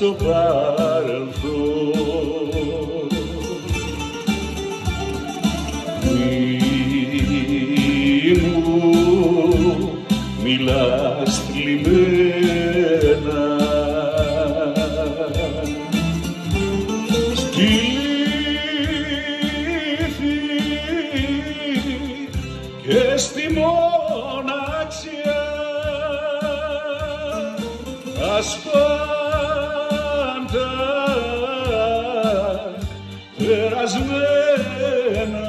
στο παρελθόν. Μη μου μιλάς θλιμμένα, στη λύθη και στη μοναξιά ασφάντα περασμένα.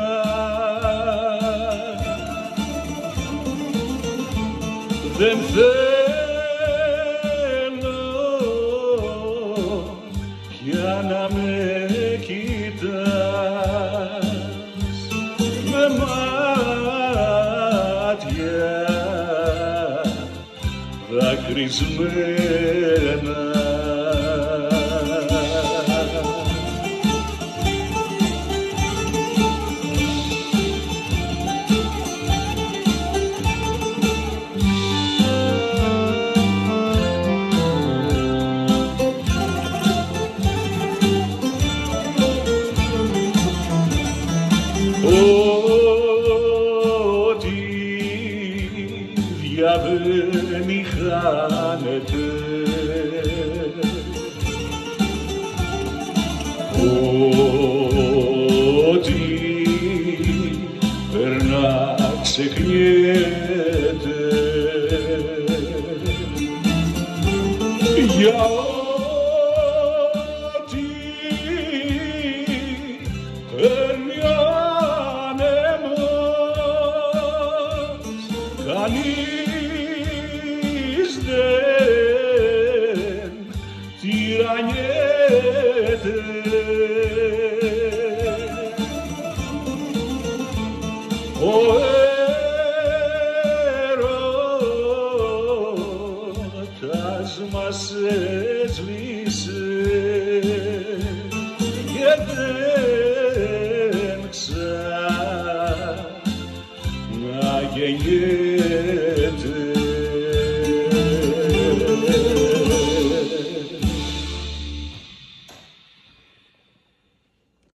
Δεν θέλω πια να με κοιτάς με μάτια δακρυσμένα. Ό,τι διαβαίνει χάνεται, ό,τι περνά ξεχνιέται. Για ό,τι παίρνει κανείς δεν τυραννιέται. Ο έρωτας μας έσβησε και δεν ξαναγεννιέται.